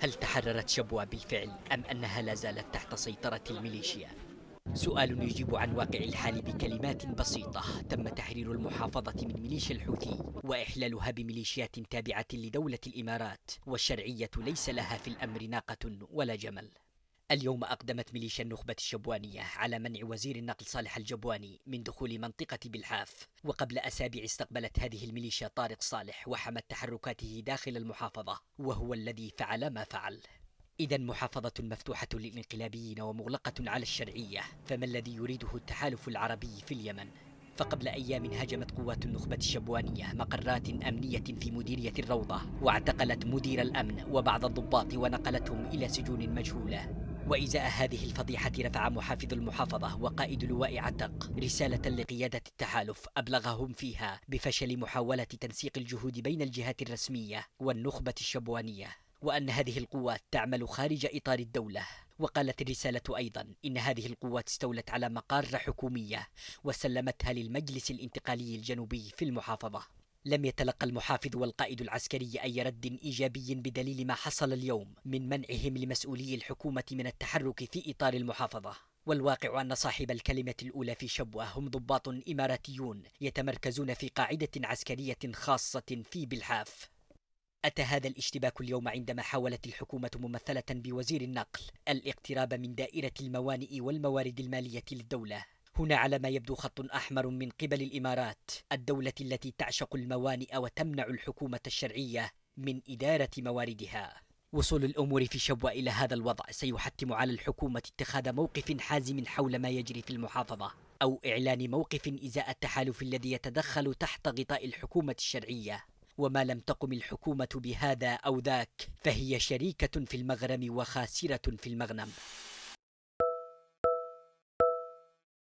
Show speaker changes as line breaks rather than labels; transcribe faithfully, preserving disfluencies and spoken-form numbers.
هل تحررت شبوة بالفعل أم أنها لا زالت تحت سيطرة الميليشيا؟ سؤال يجيب عن واقع الحال بكلمات بسيطة. تم تحرير المحافظة من ميليشيا الحوثي وإحلالها بميليشيات تابعة لدولة الإمارات، والشرعية ليس لها في الأمر ناقة ولا جمل. اليوم أقدمت ميليشيا النخبة الشبوانية على منع وزير النقل صالح الجبواني من دخول منطقة بلحاف، وقبل أسابيع استقبلت هذه الميليشيا طارق صالح وحمت تحركاته داخل المحافظة، وهو الذي فعل ما فعل. إذا محافظة مفتوحة للانقلابيين ومغلقة على الشرعية، فما الذي يريده التحالف العربي في اليمن؟ فقبل أيام هاجمت قوات النخبة الشبوانية مقرات أمنية في مديرية الروضة، واعتقلت مدير الأمن وبعض الضباط ونقلتهم إلى سجون مجهولة. وإزاء هذه الفضيحة رفع محافظ المحافظة وقائد لواء عتق رسالة لقيادة التحالف أبلغهم فيها بفشل محاولة تنسيق الجهود بين الجهات الرسمية والنخبة الشبوانية، وأن هذه القوات تعمل خارج إطار الدولة. وقالت الرسالة أيضا إن هذه القوات استولت على مقار حكومية وسلمتها للمجلس الانتقالي الجنوبي في المحافظة. لم يتلقى المحافظ والقائد العسكري أي رد إيجابي بدليل ما حصل اليوم من منعهم لمسؤولي الحكومة من التحرك في إطار المحافظة. والواقع أن صاحب الكلمة الأولى في شبوة هم ضباط إماراتيون يتمركزون في قاعدة عسكرية خاصة في بلحاف. أتى هذا الاشتباك اليوم عندما حاولت الحكومة ممثلة بوزير النقل الاقتراب من دائرة الموانئ والموارد المالية للدولة. هنا على ما يبدو خط أحمر من قبل الإمارات، الدولة التي تعشق الموانئ وتمنع الحكومة الشرعية من إدارة مواردها. وصول الأمور في شبوة إلى هذا الوضع سيحتم على الحكومة اتخاذ موقف حازم حول ما يجري في المحافظة، أو إعلان موقف إزاء التحالف الذي يتدخل تحت غطاء الحكومة الشرعية. وما لم تقم الحكومة بهذا أو ذاك فهي شريكة في المغرم وخاسرة في المغنم.